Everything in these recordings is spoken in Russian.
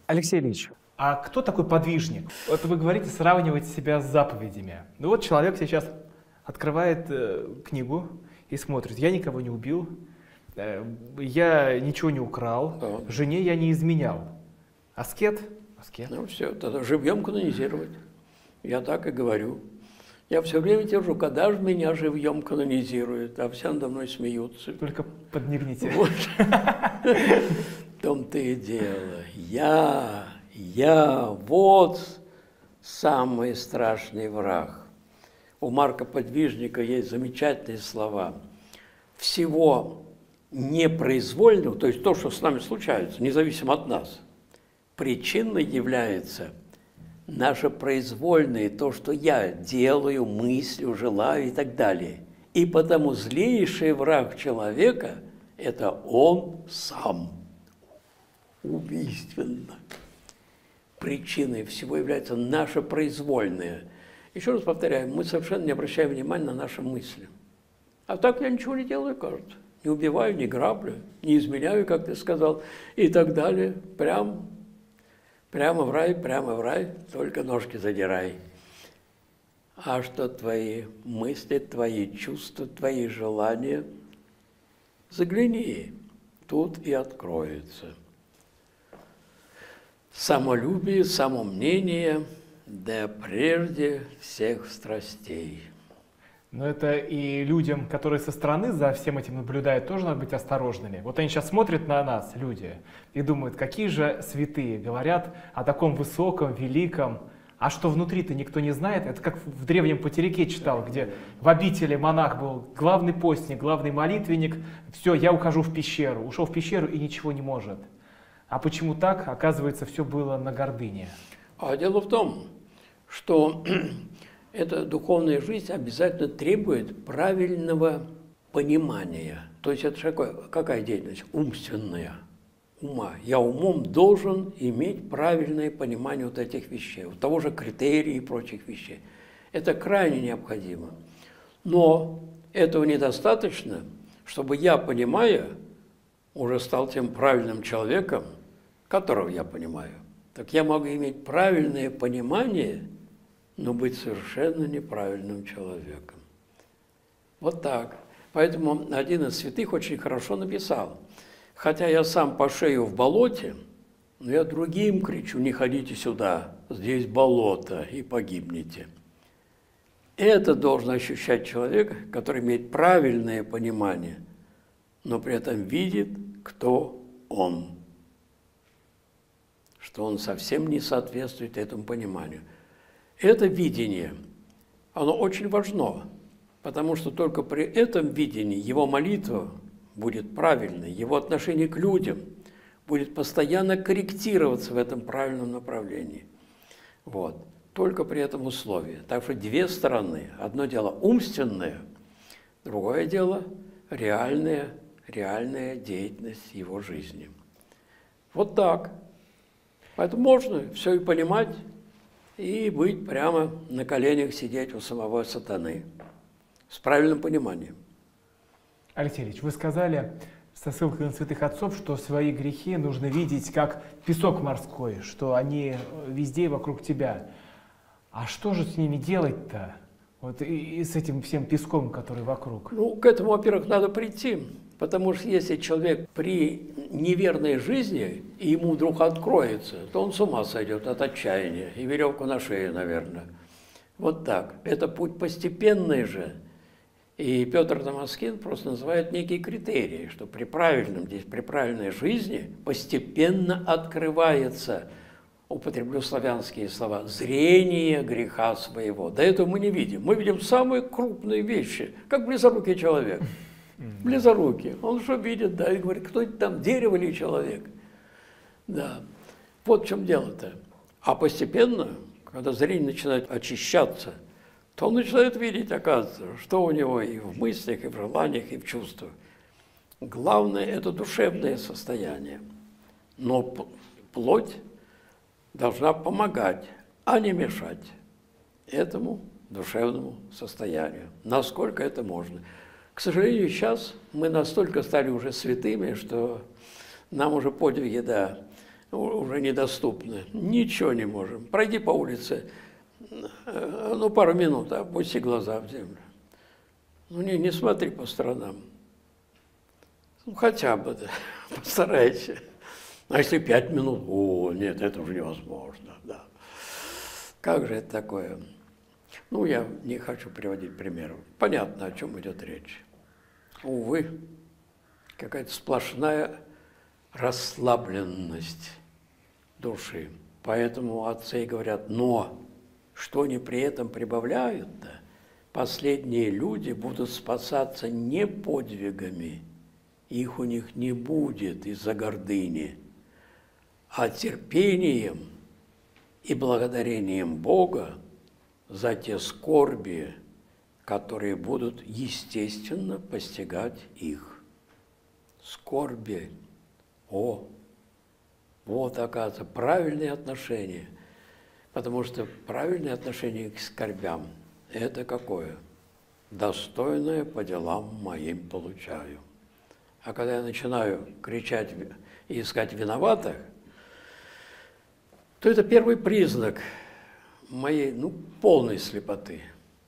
Алексей Ильич, а кто такой подвижник? Вот вы говорите, сравнивать себя с заповедями. Ну вот человек сейчас открывает книгу и смотрит: я никого не убил, я ничего не украл, Да. жене я не изменял. Аскет? Аскет. Ну все, тогда живьем канонизировать. Я так и говорю. Я все время держу, когда же меня живьем канонизируют, а все надо мной смеются. Только подмигните. Вот. В том-то и дело. Я, вот самый страшный враг. У Марка Подвижника есть замечательные слова. Всего непроизвольного, то есть то, что с нами случается, независимо от нас, причиной является наше произвольное, то, что я делаю, мыслю, желаю и так далее. И потому злейший враг человека – это он сам. Убийственно. Причиной всего является наше произвольное. Еще раз повторяю, мы совершенно не обращаем внимания на наши мысли. А так я ничего не делаю, кажется. Не убиваю, не граблю, не изменяю, как ты сказал, и так далее. Прямо в рай, только ножки задирай. А что твои мысли, твои чувства, твои желания? Загляни, тут и откроется. Самолюбие, самомнение, да прежде всех страстей. Но это и людям, которые со стороны за всем этим наблюдают, тоже надо быть осторожными. Вот они сейчас смотрят на нас, люди, и думают, какие же святые, говорят о таком высоком, великом, а что внутри-то никто не знает. Это как в древнем Патерике читал, где в обители монах был главный постник, главный молитвенник. Все, я ухожу в пещеру. Ушел в пещеру и ничего не может. А почему так? Оказывается, все было на гордыне. А дело в том, что эта духовная жизнь обязательно требует правильного понимания. То есть это какая деятельность? Умственная. Ума. Я умом должен иметь правильное понимание вот этих вещей, вот того же критерия и прочих вещей. Это крайне необходимо. Но этого недостаточно, чтобы я, понимая, уже стал тем правильным человеком, которого я понимаю. Так я могу иметь правильное понимание, но быть совершенно неправильным человеком. Вот так. Поэтому один из святых очень хорошо написал: хотя я сам по шею в болоте, но я другим кричу: не ходите сюда, здесь болото, и погибнете. Это должен ощущать человек, который имеет правильное понимание, но при этом видит, кто он, что он совсем не соответствует этому пониманию. Это видение, оно очень важно, потому что только при этом видении его молитва будет правильной, его отношение к людям будет постоянно корректироваться в этом правильном направлении. Вот. Только при этом условии. Так что две стороны. Одно дело умственное, другое дело реальная деятельность его жизни. Вот так. Поэтому можно все и понимать, и быть прямо на коленях сидеть у самого сатаны с правильным пониманием. Алексей Ильич, вы сказали со ссылкой на святых отцов, что свои грехи нужно видеть как песок морской, что они везде вокруг тебя. А что же с ними делать-то? Вот и с этим всем песком, который вокруг. Ну, к этому, во-первых, надо прийти. Потому что если человек при неверной жизни, и ему вдруг откроется, то он с ума сойдет от отчаяния. И веревку на шее, наверное. Вот так. Это путь постепенный же. И Петр Дамаскин просто называет некие критерии, что при правильной жизни постепенно открывается, употреблю славянские слова, зрение греха своего. До этого мы не видим. Мы видим самые крупные вещи, как близорукий человек. Близорукий. Он что видит, да, и говорит, кто это там, дерево или человек? Да. Вот в чем дело-то. А постепенно, когда зрение начинает очищаться, то он начинает видеть, оказывается, что у него и в мыслях, и в желаниях, и в чувствах. Главное – это душевное состояние. Но плоть должна помогать, а не мешать этому душевному состоянию, насколько это можно. К сожалению, сейчас мы настолько стали уже святыми, что нам уже подвиги, да, уже недоступны. Ничего не можем. Пройди по улице, ну, пару минут, опусти глаза в землю. Ну, не смотри по сторонам. Ну, хотя бы, да, постарайся. А если 5 минут, о, нет, это уже невозможно, да. Как же это такое? Ну, я не хочу приводить примеров. Понятно, о чем идет речь. Увы, какая-то сплошная расслабленность души. Поэтому отцы говорят, но что они при этом прибавляют-то? Последние люди будут спасаться не подвигами, их у них не будет из-за гордыни, а терпением и благодарением Бога за те скорби, которые будут естественно постигать их. Скорби. О, вот, оказывается, правильные отношения. Потому что правильное отношение к скорбям – это какое? Достойное по делам моим получаю. А когда я начинаю кричать и искать виноватых, то это первый признак моей, полной слепоты.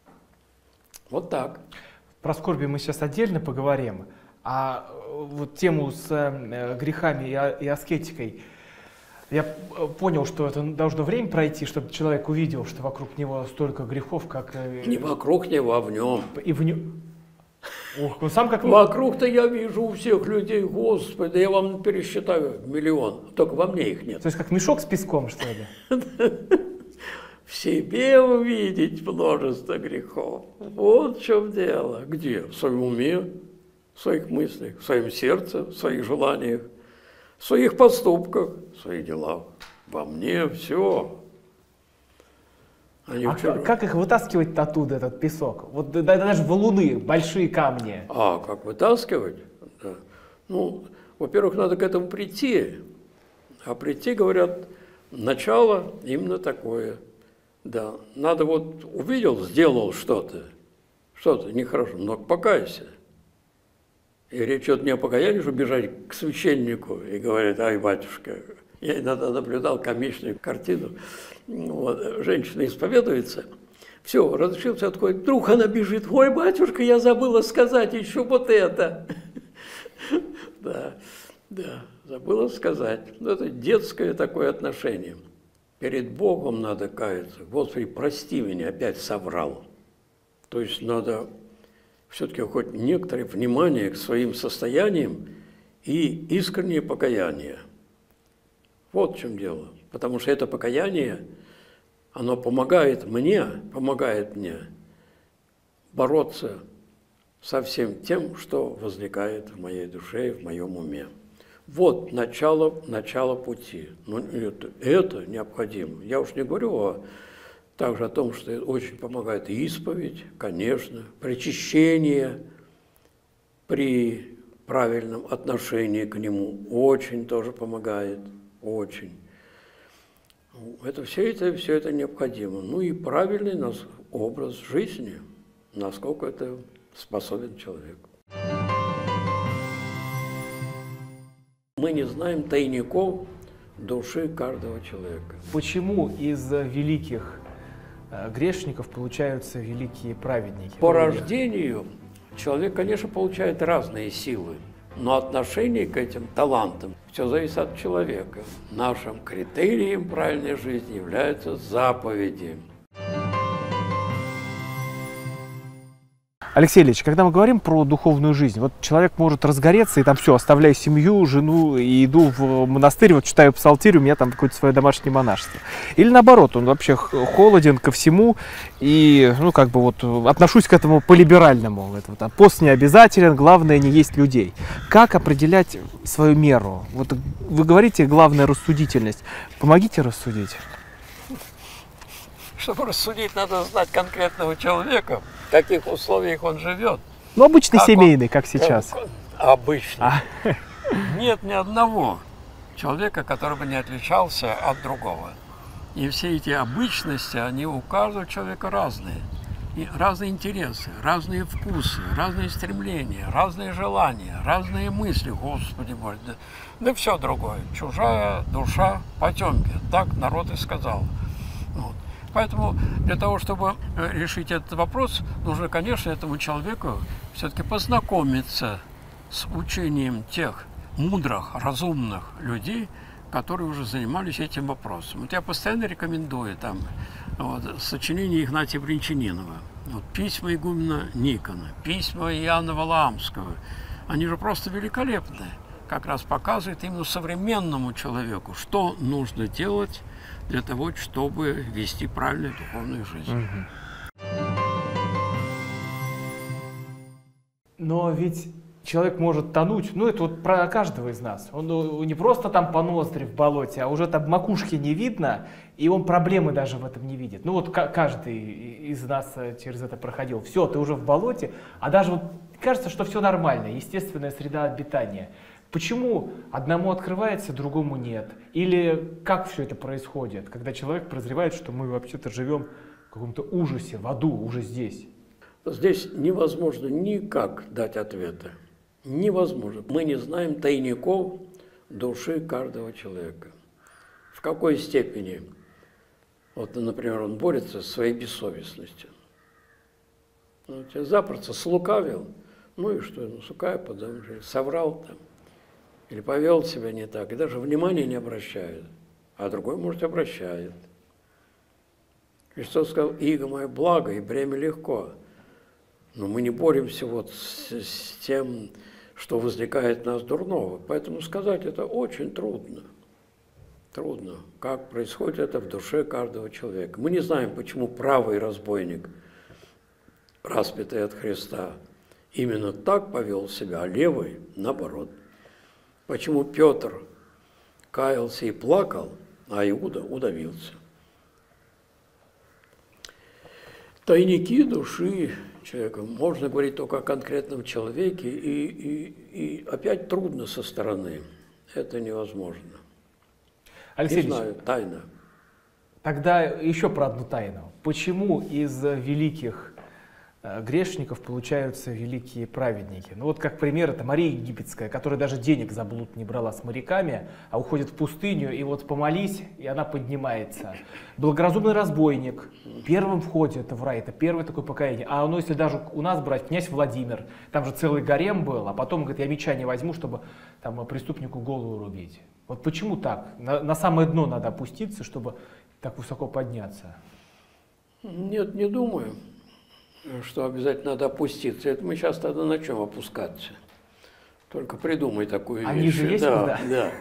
Вот так. Про скорби мы сейчас отдельно поговорим, а вот тему с грехами и аскетикой, я понял, что это должно время пройти, чтобы человек увидел, что вокруг него столько грехов, как... Не вокруг него, а в нем. И в нем... Ох, он сам как... Вокруг-то я вижу у всех людей, Господи, я вам пересчитаю 1 миллион, только во мне их нет. То есть как мешок с песком, что ли? В себе увидеть множество грехов. Вот в чем дело. Где? В своем уме, в своих мыслях, в своем сердце, в своих желаниях, в своих поступках, в своих делах. Во мне все. Как их вытаскивать оттуда, этот песок? Вот даже валуны, большие камни. Как вытаскивать? Да. Ну, во-первых, надо к этому прийти. А прийти, говорят, начало именно такое. Да, надо вот увидел, сделал что-то нехорошо, но покайся. И речь идет не о покаянии, что бежать к священнику и говорит, ай, батюшка, я иногда наблюдал комичную картину, вот, женщина исповедуется, все, разрешился, отходит, вдруг она бежит, ой, батюшка, я забыла сказать еще вот это. Да, забыла сказать. Это детское такое отношение. Перед Богом надо каяться. Господи, прости меня, опять соврал. То есть надо все-таки хоть некоторое внимание к своим состояниям и искреннее покаяние. Вот в чем дело. Потому что это покаяние, оно помогает мне бороться со всем тем, что возникает в моей душе и в моем уме. Вот начало пути. Но это необходимо. Я уж не говорю также о том, что очень помогает исповедь, конечно, причащение при правильном отношении к нему очень тоже помогает, очень. Все это необходимо. Ну и правильный образ жизни, насколько это способен человек. Мы не знаем тайников души каждого человека. Почему из великих грешников получаются великие праведники? По рождению человек, конечно, получает разные силы, но отношение к этим талантам все зависит от человека. Нашим критерием правильной жизни являются заповеди. Алексей Ильич, когда мы говорим про духовную жизнь, вот человек может разгореться и там все, оставляю семью, жену и иду в монастырь, вот читаю псалтирь, у меня там какое-то свое домашнее монашество. Или наоборот, он вообще холоден ко всему и, отношусь к этому по-либеральному. Пост не обязателен, главное не есть людей. Как определять свою меру? Вот вы говорите, главное рассудительность. Помогите рассудить. Чтобы рассудить, надо знать конкретного человека, в каких условиях он живет. Ну, обычный семейный, как сейчас. Обычный. Нет ни одного человека, который бы не отличался от другого. И все эти обычности, они у каждого человека разные. разные интересы, разные вкусы, разные стремления, разные желания, разные мысли, Господи Боже, да все другое. Чужая душа потемки, так народ и сказал. Вот. Поэтому для того, чтобы решить этот вопрос, нужно, конечно, этому человеку все-таки познакомиться с учением тех мудрых, разумных людей, которые уже занимались этим вопросом. Вот я постоянно рекомендую там сочинение Игнатия Бринчанинова, письма игумена Никона, письма Иоанна Валаамского. Они же просто великолепны. Как раз показывают именно современному человеку, что нужно делать для того, чтобы вести правильную духовную жизнь. Но ведь человек может тонуть, ну это вот про каждого из нас. Он не просто там по ноздри в болоте, а уже там макушки не видно, и он проблемы даже в этом не видит. Ну вот каждый из нас через это проходил. Все, ты уже в болоте, а даже вот кажется, что все нормально, естественная среда обитания. Почему одному открывается, другому нет? Или как все это происходит, когда человек прозревает, что мы вообще-то живем в каком-то ужасе, в аду, уже здесь? Здесь невозможно никак дать ответа. Невозможно. Мы не знаем тайников души каждого человека. В какой степени, вот, например, он борется со своей бессовестностью. Ну, тебя запросто слукавил, ну и что, ну, потому что соврал там, или повел себя не так, и даже внимания не обращает, а другой, может, обращает. Христос сказал: «Иго мое благо, и бремя легко». Но мы не боремся вот с тем, что возникает в нас дурного. Поэтому сказать это очень трудно. Трудно, как происходит это в душе каждого человека. Мы не знаем, почему правый разбойник, распятый от Христа, именно так повел себя, а левый наоборот. Почему Петр каялся и плакал, а Иуда удавился. Тайники души человека можно говорить только о конкретном человеке, и опять трудно со стороны. Это невозможно. Алексей не знаю, тайна. Тогда еще про одну тайну. Почему из великих грешников получаются великие праведники? Ну вот как пример, это Мария Египетская, которая даже денег за блуд не брала с моряками, а уходит в пустыню, и вот помолись, и она поднимается. Благоразумный разбойник первым входит в рай, это первое такое покаяние. А ну если даже у нас брать, князь Владимир, там же целый гарем был, а потом говорит: я меча не возьму, чтобы там преступнику голову рубить. Вот почему так? На самое дно надо опуститься, чтобы так высоко подняться? Нет, не думаю, что обязательно надо опуститься. Это мы сейчас тогда на чем опускаться? Только придумай такую вещь. Они же есть куда? Да.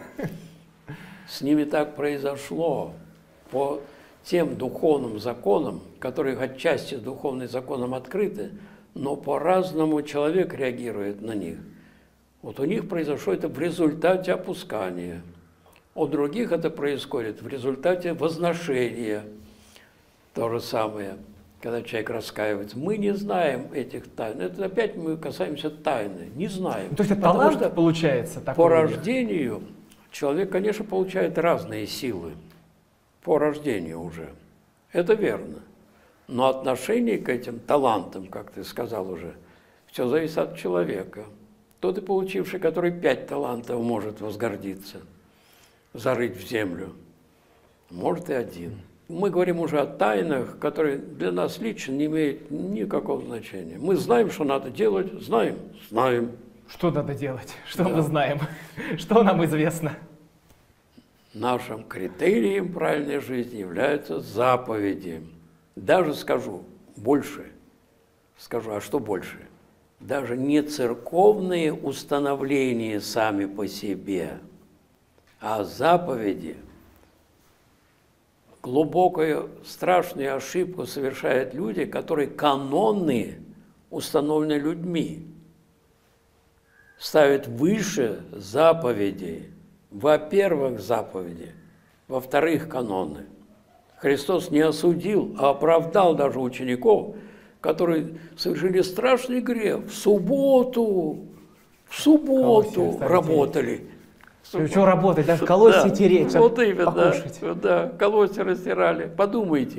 С ними так произошло по тем духовным законам, которые отчасти духовным законам открыты, но по-разному человек реагирует на них. Вот у них произошло это в результате опускания. У других это происходит в результате возношения. То же самое, когда человек раскаивается. Мы не знаем этих тайн. Это опять мы касаемся тайны. Не знаем. То есть это талант получается такой? По рождению человек, конечно, получает разные силы. По рождению уже. Это верно. Но отношение к этим талантам, как ты сказал уже, все зависит от человека. Тот и получивший, который 5 талантов может возгордиться, зарыть в землю, может и 1. Мы говорим уже о тайнах, которые для нас лично не имеют никакого значения. Мы знаем, что надо делать, знаем. Что надо делать? Что мы знаем? Что нам известно? Нашим критерием правильной жизни являются заповеди. Даже скажу больше. Скажу, а что больше? Даже не церковные установления сами по себе, а заповеди. Глубокую, страшную ошибку совершают люди, которые каноны установлены людьми, ставят выше заповедей. Во-первых, заповеди, во-вторых, каноны. Христос не осудил, а оправдал даже учеников, которые совершили страшный грех. В субботу работали. Что работать, даже колосья тереть, вот именно, покушать. да, колосья растирали. Подумайте,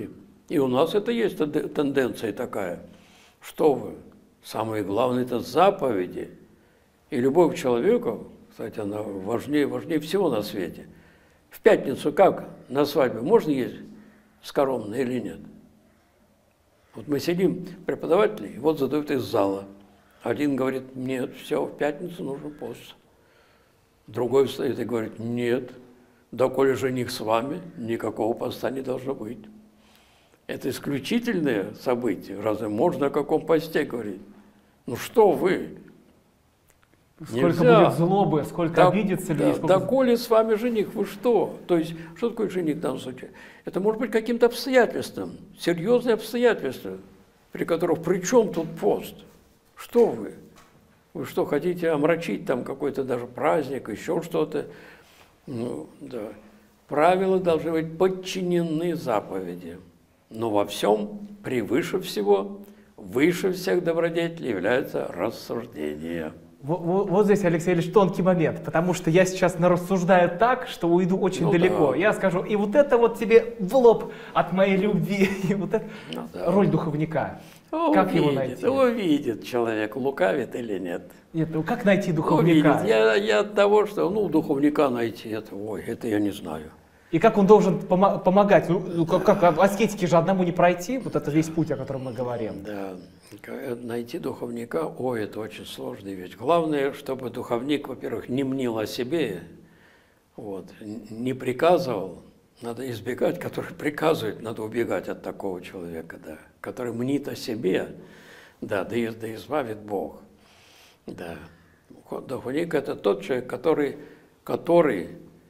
И у нас это есть тенденция такая. Что вы? Самое главное – это заповеди. И любовь к человеку, кстати, она важнее всего на свете. В пятницу как на свадьбе можно есть скоромное или нет? Вот мы сидим, преподаватели, вот задают из зала. Один говорит, нет, все, в пятницу нужен пост. Другой встает и говорит, нет, доколе жених с вами, никакого поста не должно быть. Это исключительное событие. Разве можно о каком посте говорить? Ну что вы? Сколько Нельзя. будет злобы, сколько обидится людей. Да, доколе с вами жених, вы что? То есть, что такое жених в данном случае? Это может быть каким-то обстоятельством, серьезные обстоятельства, при которых при чем тут пост? Что вы? Вы что, хотите омрачить там какой-то даже праздник, еще что-то? Ну, да. Правила должны быть подчинены заповеди. Но во всем, превыше всего, выше всех добродетелей является рассуждение. Вот здесь, Алексей Ильич, тонкий момент, потому что я сейчас нарассуждаю так, что уйду очень далеко. Да. Я скажу, и вот это вот тебе в лоб от моей любви, и вот это роль духовника. Как его найти? Увидит человек, лукавит или нет. Нет, ну как найти духовника? Увидит. Я от того, что духовника найти, это я не знаю. И как он должен помогать? Ну, как аскетики же одному не пройти, вот это весь путь, о котором мы говорим. Да, найти духовника, это очень сложная вещь. Главное, чтобы духовник, во-первых, не мнил о себе, не приказывал, надо избегать, который приказывает, надо убегать от такого человека, да, который мнит о себе, да избавит Бог. Да. Духовник – это тот человек, который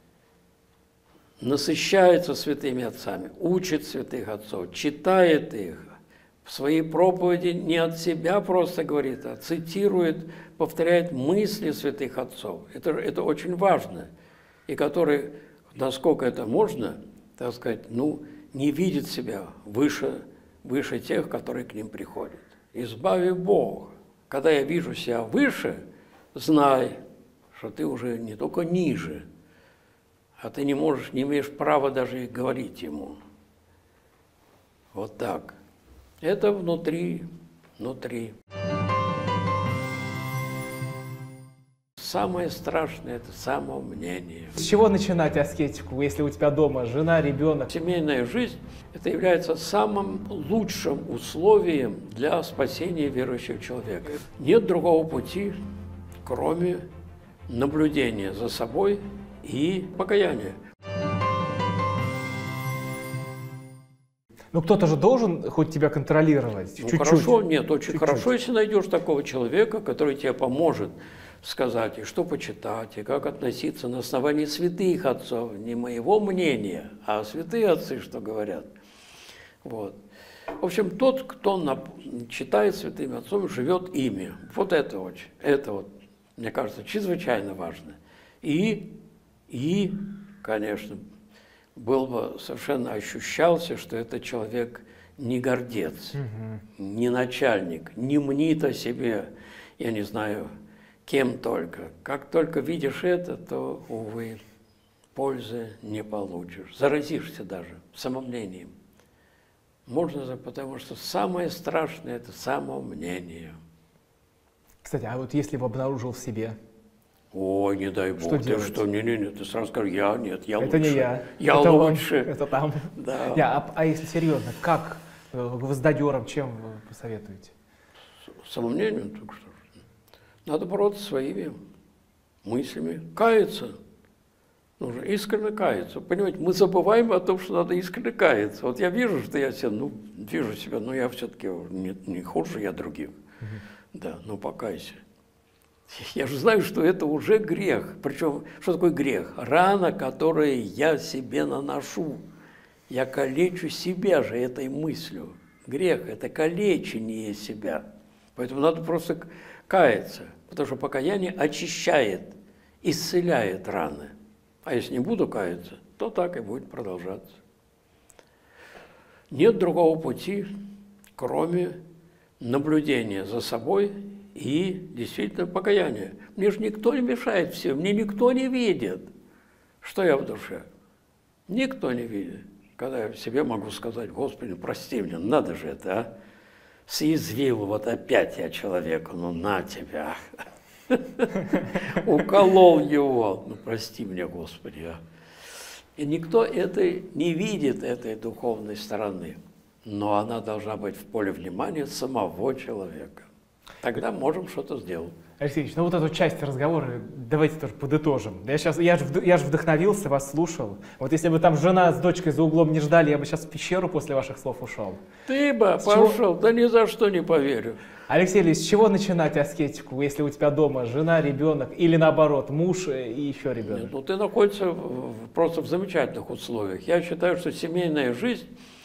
насыщается святыми отцами, учит святых отцов, читает их, в своей проповеди не от себя просто говорит, а цитирует, повторяет мысли святых отцов. Это очень важно. И который, насколько это можно, так сказать, не видит себя выше тех, которые к ним приходят. Избави Бог. Когда я вижу себя выше, знай, что ты уже не только ниже, а ты не имеешь права даже и говорить ему. Вот так. Это внутри. Самое страшное – это самомнение. С чего начинать аскетику, если у тебя дома жена, ребенок? Семейная жизнь – это является самым лучшим условием для спасения верующего человека. Нет другого пути, кроме наблюдения за собой и покаяния. Ну кто-то же должен хоть тебя контролировать. Чуть-чуть. Хорошо, очень хорошо, если найдешь такого человека, который тебе поможет сказать, и что почитать, и как относиться на основании святых отцов, не моего мнения, а святые отцы, что говорят. В общем, тот, кто читает святым отцом, живет ими. Это мне кажется, чрезвычайно важно. И, конечно, совершенно ощущался, что это человек не гордец, не начальник, не мнит о себе, я не знаю, кем только. Как только видишь это, то, увы, пользы не получишь. Заразишься даже самомнением. Потому что самое страшное – это самомнение. Кстати, а вот если бы обнаружил в себе? Ой, не дай Бог. Что делать? Ты сразу скажешь, я лучше. Это не я. Я это лучше. Он, это там. Да. А если серьезно, как гвоздодером, чем вы посоветуете? Самомнением только что. Надо бороться своими мыслями, каяться. Нужно искренне каяться. Понимаете, мы забываем о том, что надо искренне каяться. Вот я вижу, что я вижу себя, но я все-таки не хуже я других. Да, покайся. Я же знаю, что это уже грех. Причем, что такое грех? Рана, которую я себе наношу. Я калечу себя же этой мыслью. Грех – это калечение себя. Поэтому надо просто каяться, потому что покаяние очищает, исцеляет раны. А если не буду каяться, то так и будет продолжаться. Нет другого пути, кроме наблюдения за собой и действительно покаяния. Мне же никто не мешает всем, мне никто не видит, что я в душе. Никто не видит. когда я себе могу сказать: Господи, прости меня, надо же это, а? Съязвил, вот опять я человеку, ну на тебя. Уколол его, ну прости меня, Господи. А. И никто не видит этой духовной стороны, но она должна быть в поле внимания самого человека. Тогда можем что-то сделать. Алексей Ильич, ну вот эту часть разговора давайте тоже подытожим. Я же вдохновился, вас слушал. Вот если бы там жена с дочкой за углом не ждали, я бы сейчас в пещеру после ваших слов ушел. Ты бы пошел, да ни за что не поверю. Алексей Ильич, с чего начинать аскетику, если у тебя дома жена, ребенок, или наоборот, муж и еще ребенок? Нет, ну ты находишься просто в замечательных условиях. Я считаю, что семейная жизнь,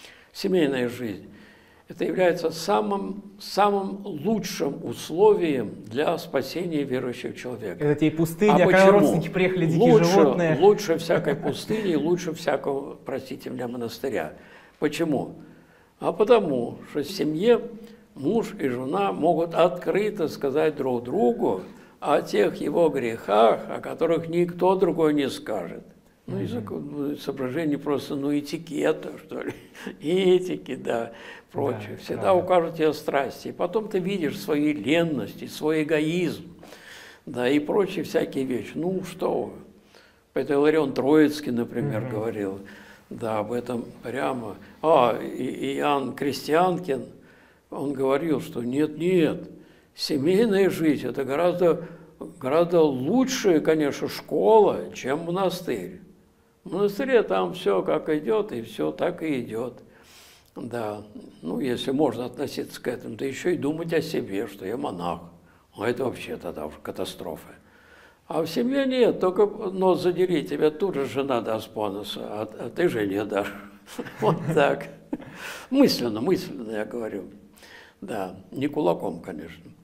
это является самым лучшим условием для спасения верующего человека. Это те пустыни, когда родственники приехали, дикие животные. Лучше всякой пустыни, лучше всякого, простите меня, монастыря. Почему? А потому, что в семье муж и жена могут открыто сказать друг другу о тех его грехах, о которых никто другой не скажет. Ну, из соображений просто, этикета, что ли, этики, да, прочее. Да, всегда укажут тебе страсти. И потом ты видишь свою ленность, свой эгоизм, да, и прочие всякие вещи. Ну, что вы. Это Иларион Троицкий, например, говорил, да, об этом прямо. И Иоанн Крестьянкин, он говорил, что нет, семейная жизнь – это гораздо лучшая, конечно, школа, чем монастырь. В монастыре там все как идет, и все так и идет. Да, ну, если можно относиться к этому, да еще и думать о себе, что я монах. А это вообще тогда уже катастрофа. А в семье нет, только нос задери, тебя тут же жена даст по носу, а ты жене дашь. Вот так. Мысленно я говорю. Да, не кулаком, конечно.